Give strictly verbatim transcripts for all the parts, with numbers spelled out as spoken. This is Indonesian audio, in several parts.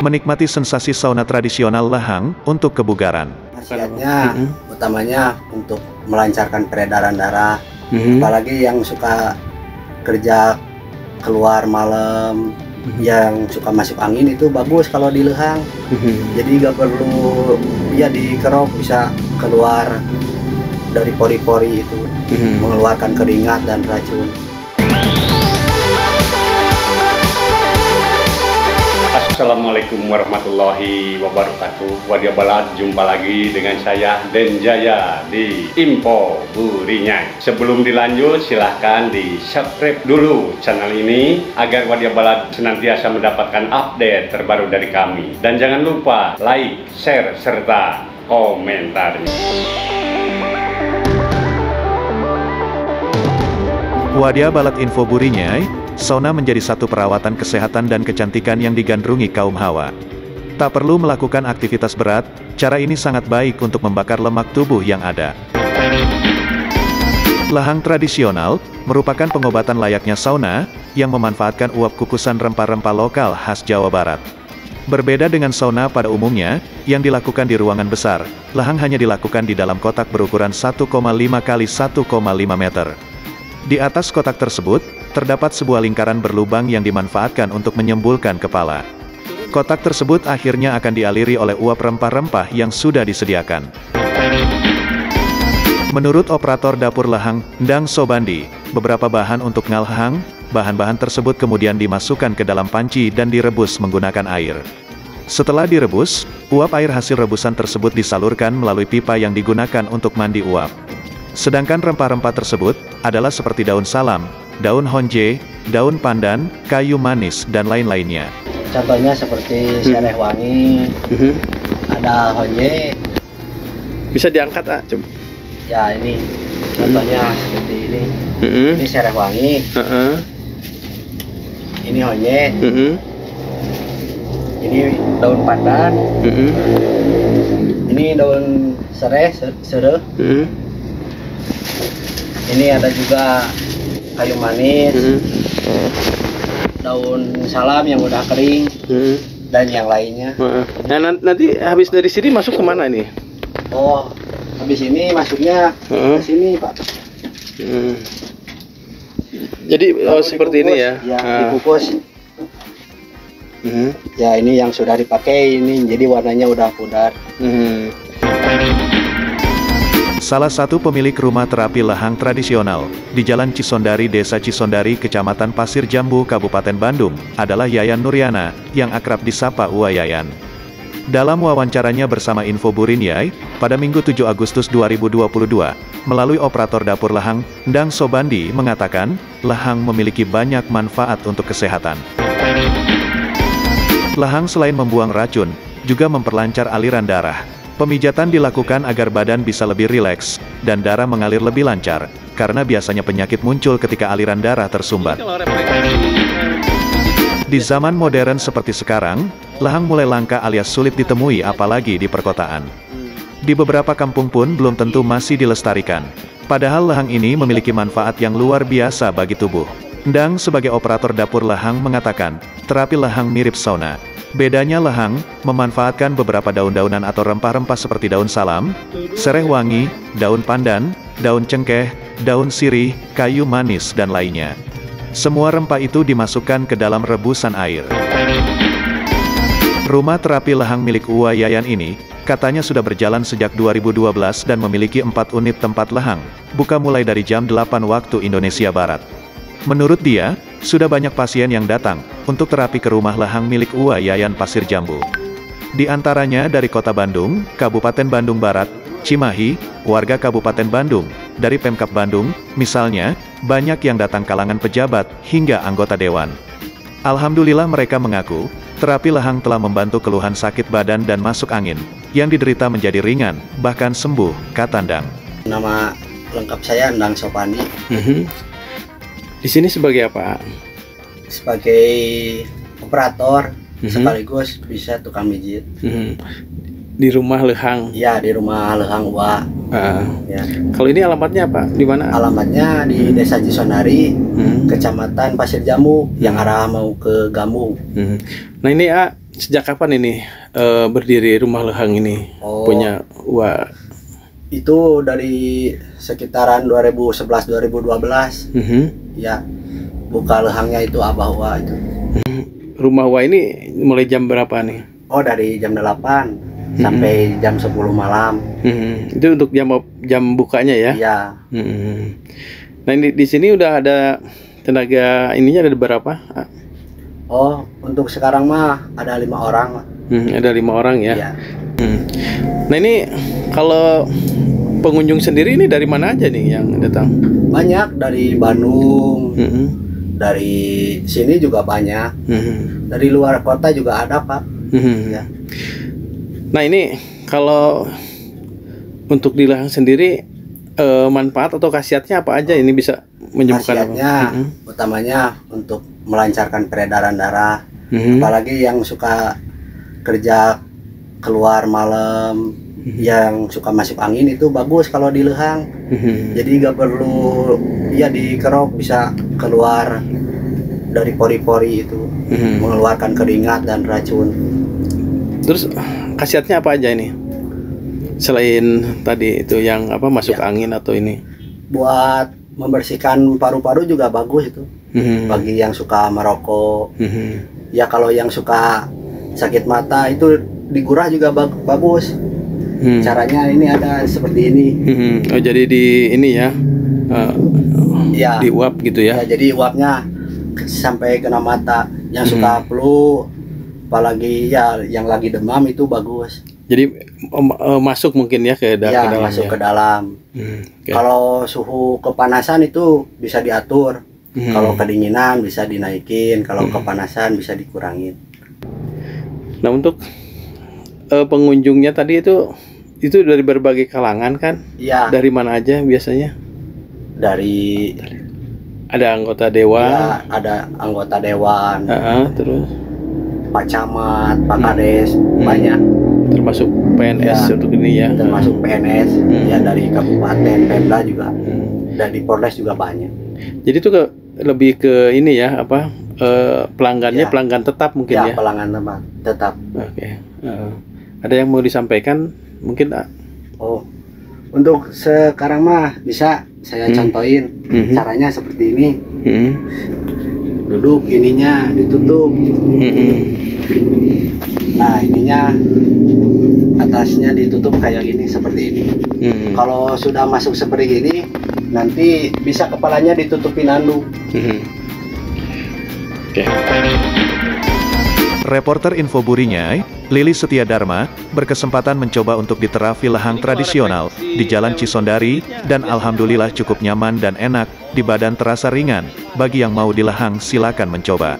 Menikmati sensasi sauna tradisional Lehang untuk kebugaran. Khasiatnya mm-hmm. utamanya untuk melancarkan peredaran darah, mm-hmm. apalagi yang suka kerja keluar malam, mm-hmm. yang suka masuk angin itu bagus kalau di Lehang. Mm-hmm. Jadi gak perlu ya dikerok, bisa keluar dari pori-pori itu, mm-hmm. mengeluarkan keringat dan racun. Assalamualaikum warahmatullahi wabarakatuh. Wadia Balat, jumpa lagi dengan saya Den Jaya di Info Burinyai. Sebelum dilanjut, silahkan di subscribe dulu channel ini agar Wadia Balat senantiasa mendapatkan update terbaru dari kami. Dan jangan lupa like, share, serta komentarnya. Wadia Balat Info Burinyai, sauna menjadi satu perawatan kesehatan dan kecantikan yang digandrungi kaum hawa. Tak perlu melakukan aktivitas berat, cara ini sangat baik untuk membakar lemak tubuh yang ada. Lehang tradisional merupakan pengobatan layaknya sauna yang memanfaatkan uap kukusan rempah-rempah lokal khas Jawa Barat. Berbeda dengan sauna pada umumnya, yang dilakukan di ruangan besar, lehang hanya dilakukan di dalam kotak berukuran satu koma lima kali satu koma lima meter. Di atas kotak tersebut, terdapat sebuah lingkaran berlubang yang dimanfaatkan untuk menyembulkan kepala. Kotak tersebut akhirnya akan dialiri oleh uap rempah-rempah yang sudah disediakan. Menurut operator dapur Lehang, Ndang Sobandi, beberapa bahan untuk ngalhang, bahan-bahan tersebut kemudian dimasukkan ke dalam panci dan direbus menggunakan air. Setelah direbus, uap air hasil rebusan tersebut disalurkan melalui pipa yang digunakan untuk mandi uap. Sedangkan rempah-rempah tersebut adalah seperti daun salam, daun honje, daun pandan, kayu manis, dan lain-lainnya. Contohnya seperti sereh wangi, mm-hmm. ada honje. Bisa diangkat, ah, coba. Ya ini, contohnya mm-hmm. seperti ini. Mm-hmm. Ini sereh wangi. Uh-uh. Ini honje. Mm-hmm. Ini daun pandan. Mm-hmm. Ini daun sereh, sereh. Mm-hmm. Ini ada juga kayu manis, mm-hmm. daun salam yang udah kering, mm-hmm. dan yang lainnya. Nah, nanti habis dari sini masuk kemana nih? Oh, habis ini masuknya mm-hmm. ke sini, Pak. Mm. Jadi oh, seperti dikukus, ini ya? Ya, ah. dikukus. Mm-hmm. Ya, ini yang sudah dipakai ini, jadi warnanya udah pudar. Mm-hmm. Salah satu pemilik rumah terapi lehang tradisional di Jalan Cisondari, Desa Cisondari, Kecamatan Pasir Jambu, Kabupaten Bandung, adalah Yayan Nuriana, yang akrab disapa Uwa Yayan. Dalam wawancaranya bersama Info Burinyai, pada Minggu tujuh Agustus dua ribu dua puluh dua, melalui operator dapur Lehang, Ndang Sobandi, mengatakan, lehang memiliki banyak manfaat untuk kesehatan. Lehang selain membuang racun, juga memperlancar aliran darah. Pemijatan dilakukan agar badan bisa lebih rileks, dan darah mengalir lebih lancar, karena biasanya penyakit muncul ketika aliran darah tersumbat. Di zaman modern seperti sekarang, lehang mulai langka alias sulit ditemui apalagi di perkotaan. Di beberapa kampung pun belum tentu masih dilestarikan. Padahal lehang ini memiliki manfaat yang luar biasa bagi tubuh. Ndang sebagai operator dapur lehang mengatakan, terapi lehang mirip sauna. Bedanya lehang memanfaatkan beberapa daun-daunan atau rempah-rempah seperti daun salam, sereh wangi, daun pandan, daun cengkeh, daun sirih, kayu manis, dan lainnya. Semua rempah itu dimasukkan ke dalam rebusan air. Rumah terapi lehang milik Uwa Yayan ini, katanya sudah berjalan sejak dua ribu dua belas dan memiliki empat unit tempat lehang, buka mulai dari jam delapan waktu Indonesia Barat. Menurut dia, sudah banyak pasien yang datang untuk terapi ke rumah lehang milik Uwa Yayan Pasir Jambu. Di antaranya dari Kota Bandung, Kabupaten Bandung Barat, Cimahi, warga Kabupaten Bandung, dari Pemkab Bandung, misalnya, banyak yang datang kalangan pejabat hingga anggota dewan. Alhamdulillah mereka mengaku, terapi lehang telah membantu keluhan sakit badan dan masuk angin, yang diderita menjadi ringan, bahkan sembuh, kata Ndang. Nama lengkap saya Ndang Sobandi. Mm-hmm. Di sini sebagai apa? Sebagai operator, mm-hmm. sekaligus bisa tukang mijit. Mm-hmm. Di rumah lehang? Ya, di rumah lehang Uwa. Uh, ya. Kalau ini alamatnya apa? Di mana? Alamatnya di Desa Cisondari, hmm. Kecamatan Pasir Jambu, yang arah mau ke Gampung. Hmm. Nah ini A, sejak kapan ini uh, berdiri rumah lehang ini? Oh, punya Uwa? Itu dari sekitaran dua ribu sebelas dua ribu dua belas. Mm-hmm. Ya, buka lehangnya itu Abah Uwa itu. Rumah Uwa ini mulai jam berapa nih? Oh, dari jam delapan mm-hmm. sampai jam sepuluh malam. Mm-hmm. Itu untuk jam jam bukanya ya? Iya. Mm-hmm. Nah, di, di sini udah ada tenaga ininya ada berapa? Oh, untuk sekarang mah ada lima orang. Hmm, ada lima orang ya. Iya. Hmm. Nah, ini kalau pengunjung sendiri ini dari mana aja nih yang datang? Banyak dari Bandung, Hmm. dari sini juga banyak. Hmm. Dari luar kota juga ada, Pak. Hmm. Ya. Nah, ini kalau untuk di lehang sendiri eh, manfaat atau khasiatnya apa aja ini bisa menyembuhkan Khasiatnya apa? Hmm. utamanya untuk melancarkan peredaran darah. Hmm. Apalagi yang suka kerja keluar malam, Hmm. yang suka masuk angin itu bagus kalau di lehang. Hmm. Jadi nggak perlu ya dikerok, bisa keluar dari pori-pori itu, Hmm. mengeluarkan keringat dan racun. Terus khasiatnya apa aja ini? Selain tadi itu yang apa masuk Ya. angin atau ini? Buat membersihkan paru-paru juga bagus itu. Hmm. Bagi yang suka merokok, Hmm. ya kalau yang suka sakit mata itu digurah juga bag- bagus. Hmm. Caranya ini ada seperti ini. Hmm. Oh, jadi di ini ya, uh, Ya. diuap gitu Ya, ya? jadi uapnya ke- sampai kena mata. Yang suka Hmm. flu, apalagi ya yang lagi demam itu bagus. Jadi um, uh, masuk mungkin ya ke, da- Ya, ke dalam masuk ya? ke dalam. Hmm. Oke. Kalau suhu kepanasan itu bisa diatur. Hmm. Kalau kedinginan bisa dinaikin, kalau Hmm. kepanasan bisa dikurangin. Nah, untuk uh, pengunjungnya tadi itu itu dari berbagai kalangan kan? Iya, Dari mana aja biasanya? dari Ada anggota dewan, ya, ada anggota dewan, uh-uh, terus Pak Camat, Pak Kades, Hmm. banyak. termasuk P N S Ya, untuk ini ya? Termasuk P N S, Hmm. ya dari kabupaten, Pemda juga, Hmm. dari Polres juga banyak. Jadi itu ke, lebih ke ini ya apa uh, pelanggannya Ya. pelanggan tetap mungkin Ya, ya? pelanggan tempat tetap. Oke. Uh, ada yang mau disampaikan mungkin? ah? Oh, untuk sekarang mah bisa saya Hmm. contohin Mhm. caranya seperti ini. Hmm. Duduk, ininya ditutup. Hmm. Nah, ininya atasnya ditutup kayak gini, seperti ini. Hmm. Kalau sudah masuk seperti ini, nanti bisa kepalanya ditutupin anduk. Hmm. Oke. Reporter Info Burinyai, Lili Setia Dharma, berkesempatan mencoba untuk di terapi lehang tradisional di Jalan Cisondari, dan alhamdulillah cukup nyaman dan enak, di badan terasa ringan. Bagi yang mau di lehang silakan mencoba.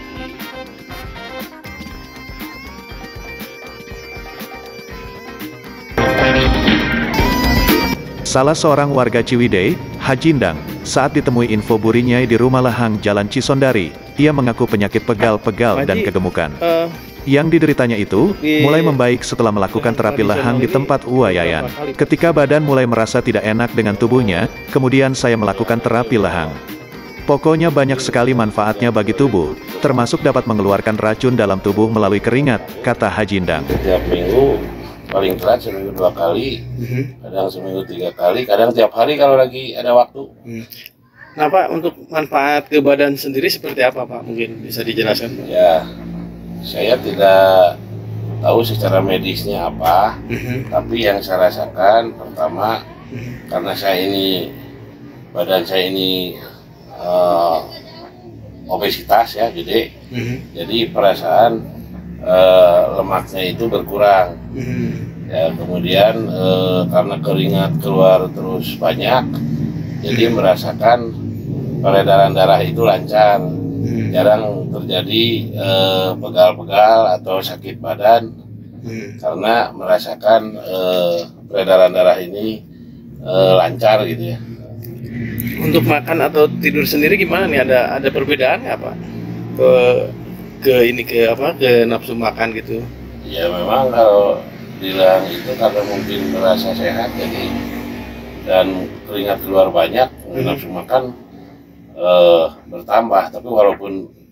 Salah seorang warga Ciwidey, Hajindang, saat ditemui Info Burinyai di rumah lehang Jalan Cisondari, ia mengaku penyakit pegal-pegal dan Haji, kegemukan. Uh, Yang dideritanya itu, Di- mulai membaik setelah melakukan terapi lehang di tempat Uwa Yayan. Ketika badan mulai merasa tidak enak dengan tubuhnya, kemudian saya melakukan terapi lehang. Pokoknya banyak sekali manfaatnya bagi tubuh, termasuk dapat mengeluarkan racun dalam tubuh melalui keringat, kata Hajindang. Setiap minggu, paling telat seminggu dua kali, kadang seminggu tiga kali, kadang tiap hari kalau lagi ada waktu. Nah, Pak, untuk manfaat ke badan sendiri seperti apa, Pak? Mungkin bisa dijelaskan. Ya, saya tidak tahu secara medisnya apa, Mhm. tapi yang saya rasakan pertama, karena saya ini, badan saya ini eh, obesitas ya, gede, Mhm. jadi perasaan eh, lemaknya itu berkurang. Mhm. Ya, kemudian eh, karena keringat keluar terus banyak, jadi merasakan peredaran darah itu lancar, Mhm. jarang terjadi eh, pegal-pegal atau sakit badan Mhm. karena merasakan eh, peredaran darah ini eh, lancar gitu ya. Untuk makan atau tidur sendiri gimana nih? Ada ada perbedaan nggak, Pak? Ke ke ini ke apa? Ke nafsu makan gitu. Ya memang kalau bilang itu karena mungkin merasa sehat jadi dan keringat keluar banyak, Hmm. nafsu makan eh, bertambah. Tapi walaupun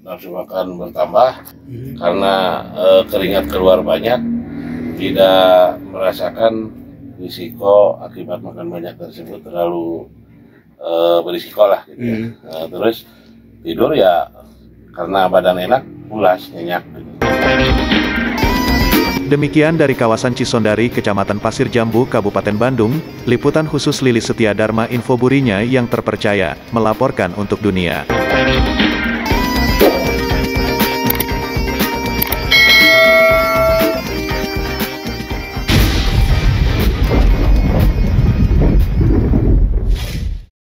nafsu makan bertambah karena eh, keringat keluar banyak, tidak merasakan risiko akibat makan banyak tersebut terlalu eh, berisiko lah gitu ya. Nah, terus tidur ya karena badan enak, pulas, nyenyak gitu. Demikian dari kawasan Cisondari, Kecamatan Pasir Jambu, Kabupaten Bandung, liputan khusus Lilis Setia Dharma Info Burinyai yang terpercaya, melaporkan untuk dunia.